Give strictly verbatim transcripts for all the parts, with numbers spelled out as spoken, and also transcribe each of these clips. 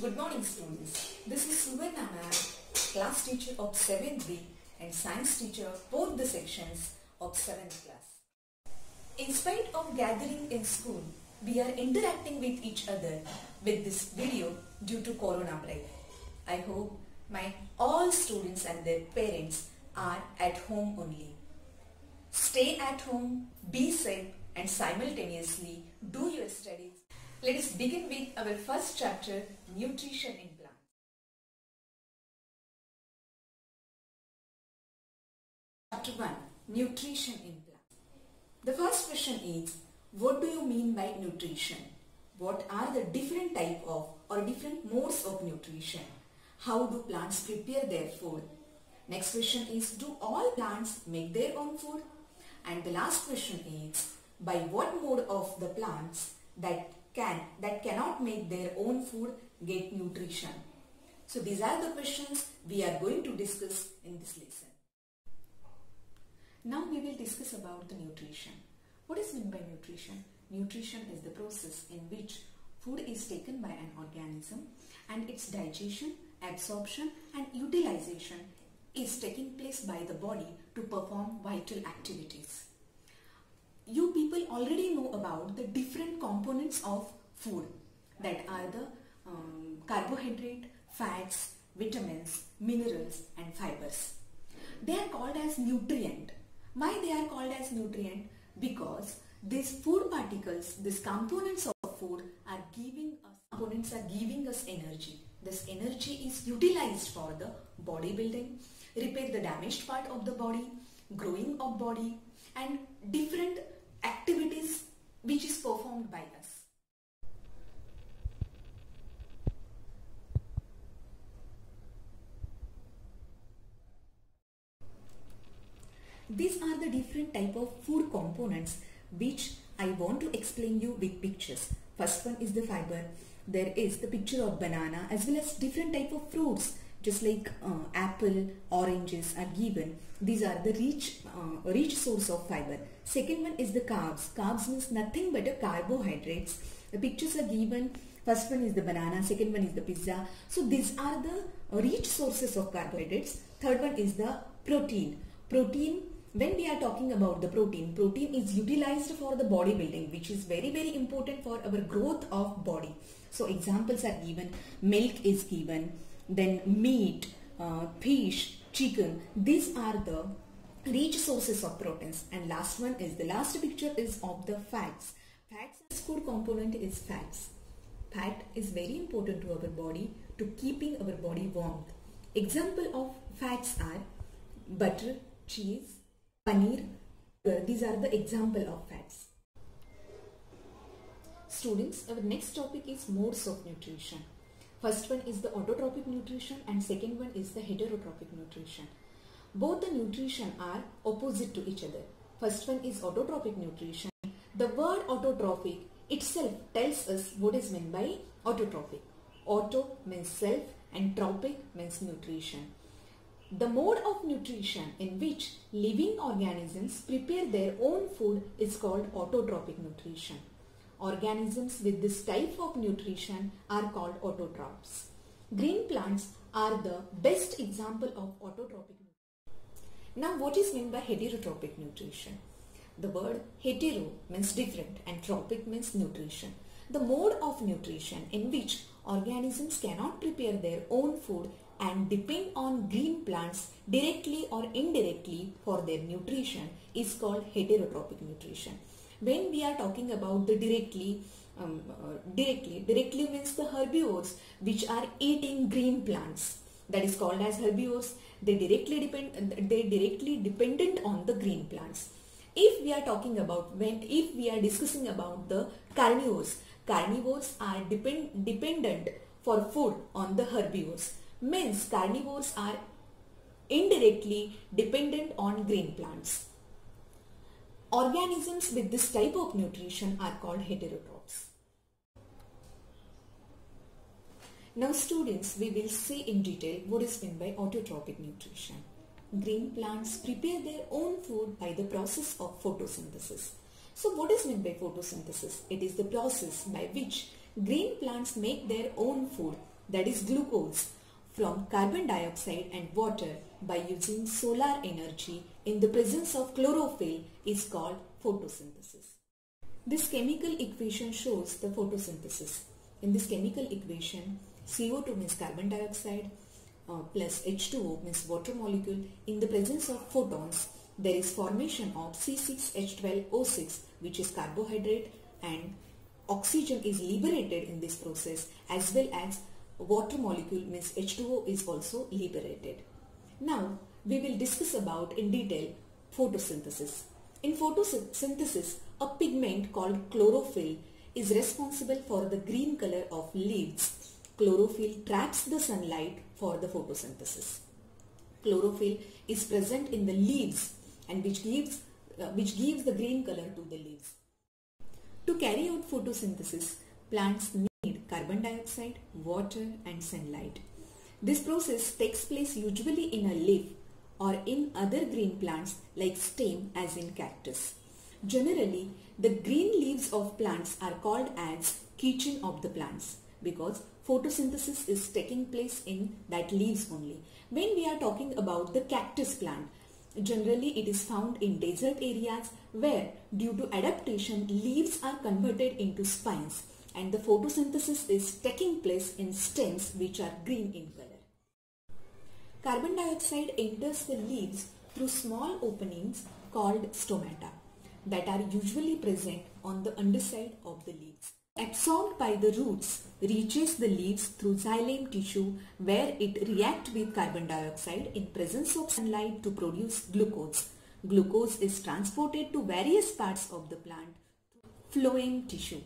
Good morning students. This is Savani, class teacher of seventh B and science teacher of both the sections of seventh class. In spite of gathering in school, we are interacting with each other with this video due to corona break. I hope my all students and their parents are at home only. Stay at home, be safe and simultaneously do your studies. Let us begin with our first chapter, Nutrition in Plants. Chapter one, Nutrition in Plants. The first question is, what do you mean by nutrition? What are the different type of or different modes of nutrition? How do plants prepare their food? Next question is, do all plants make their own food? And the last question is, by what mode of the plants that can that cannot make their own food get nutrition? So these are the questions we are going to discuss in this lesson. Now we will discuss about the nutrition. What is meant by nutrition? Nutrition is the process in which food is taken by an organism and its digestion, absorption and utilization is taking place by the body to perform vital activities. You people already know about the different components of food, that are the um, carbohydrate, fats, vitamins, minerals and fibers. They are called as nutrient. Why they are called as nutrient? Because these food particles, these components of food are giving us components are giving us energy. This energy is utilized for the bodybuilding, repair the damaged part of the body, growing of body and different activities which is performed by us. These are the different type of food components which I want to explain you with pictures. First one is the fiber. There is the picture of banana as well as different type of fruits, just like uh, apple, oranges are given. These are the rich, uh, rich source of fiber. Second one is the carbs. Carbs means nothing but a carbohydrates. The pictures are given. First one is the banana, second one is the pizza. So these are the rich sources of carbohydrates. Third one is the protein. Protein, when we are talking about the protein, protein is utilized for the bodybuilding, which is very very important for our growth of body. So examples are given, milk is given, then meat, uh, fish, chicken. These are the rich sources of proteins. And last one is, the last picture is of the fats. Fats, food component is fats. Fat is very important to our body to keeping our body warm. Example of fats are butter, cheese, paneer. These are the example of fats. Students, our next topic is modes of nutrition. First one is the autotrophic nutrition and second one is the heterotrophic nutrition. Both the nutrition are opposite to each other. First one is autotrophic nutrition. The word autotrophic itself tells us what is meant by autotrophic. Auto means self and trophic means nutrition. The mode of nutrition in which living organisms prepare their own food is called autotrophic nutrition. Organisms with this type of nutrition are called autotrophs. Green plants are the best example of autotrophic nutrition. Now what is meant by heterotrophic nutrition? The word hetero means different and trophic means nutrition. The mode of nutrition in which organisms cannot prepare their own food and depend on green plants directly or indirectly for their nutrition is called heterotrophic nutrition. When we are talking about the directly, um, uh, directly, directly means the herbivores which are eating green plants. That is called as herbivores. They directly depend. They directly dependent on the green plants. If we are talking about when, if we are discussing about the carnivores, carnivores are depend dependent for food on the herbivores. Means carnivores are indirectly dependent on green plants. Organisms with this type of nutrition are called heterotrophs. Now students, we will see in detail what is meant by autotrophic nutrition. Green plants prepare their own food by the process of photosynthesis. So what is meant by photosynthesis? It is the process by which green plants make their own food that is glucose, from carbon dioxide and water by using solar energy in the presence of chlorophyll is called photosynthesis. This chemical equation shows the photosynthesis. In this chemical equation, C O two means carbon dioxide uh, plus H two O means water molecule. In the presence of photons, there is formation of C six H twelve O six, which is carbohydrate, and oxygen is liberated in this process, as well as water molecule means H two O is also liberated. Now we will discuss about in detail photosynthesis. In photosynthesis, a pigment called chlorophyll is responsible for the green color of leaves. Chlorophyll traps the sunlight for the photosynthesis. Chlorophyll is present in the leaves and which gives, uh, which gives the green color to the leaves. To carry out photosynthesis, plants need carbon dioxide, water and sunlight. This process takes place usually in a leaf or in other green plants like stem, as in cactus. Generally, the green leaves of plants are called as kitchen of the plants because photosynthesis is taking place in that leaves only. When we are talking about the cactus plant, generally it is found in desert areas where due to adaptation leaves are converted into spines and the photosynthesis is taking place in stems which are green in color. Carbon dioxide enters the leaves through small openings called stomata that are usually present on the underside of the leaves. Absorbed by the roots, reaches the leaves through xylem tissue where it reacts with carbon dioxide in presence of sunlight to produce glucose. Glucose is transported to various parts of the plant through phloem tissue.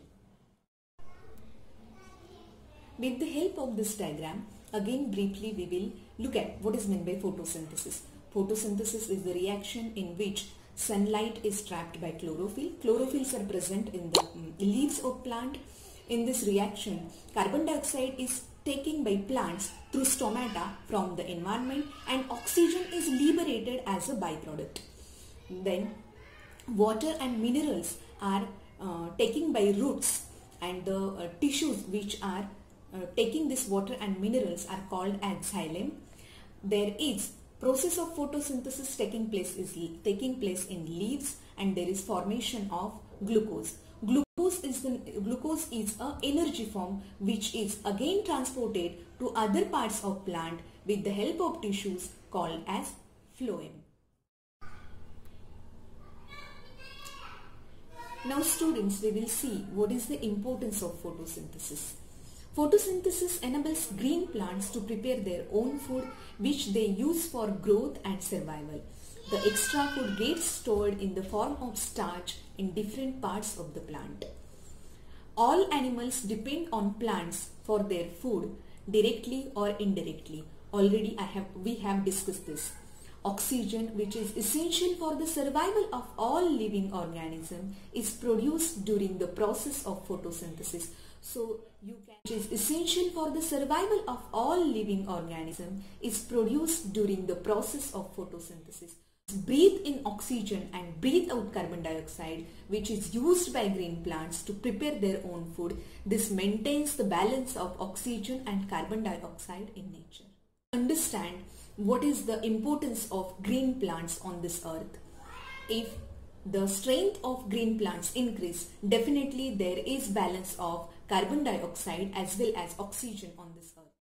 With the help of this diagram, again briefly we will look at what is meant by photosynthesis. Photosynthesis is the reaction in which sunlight is trapped by chlorophyll. Chlorophylls are present in the um, leaves of plant. In this reaction, carbon dioxide is taken by plants through stomata from the environment and oxygen is liberated as a byproduct. Then water and minerals are uh, taken by roots and the uh, tissues which are uh, taking this water and minerals are called as xylem. There is process of photosynthesis taking place is taking place in leaves and there is formation of glucose. Glucose is the glucose is a energy form which is again transported to other parts of plant with the help of tissues called as phloem. Now students, we will see what is the importance of photosynthesis. Photosynthesis enables green plants to prepare their own food which they use for growth and survival. The extra food gets stored in the form of starch in different parts of the plant. All animals depend on plants for their food directly or indirectly. Already I have, we have discussed this. Oxygen, which is essential for the survival of all living organisms, is produced during the process of photosynthesis. So, you can, which is essential for the survival of all living organisms is produced during the process of photosynthesis. Breathe in oxygen and breathe out carbon dioxide, which is used by green plants to prepare their own food. This maintains the balance of oxygen and carbon dioxide in nature. Understand what is the importance of green plants on this earth. If the strength of green plants increase, definitely there is balance of carbon dioxide as well as oxygen on this earth.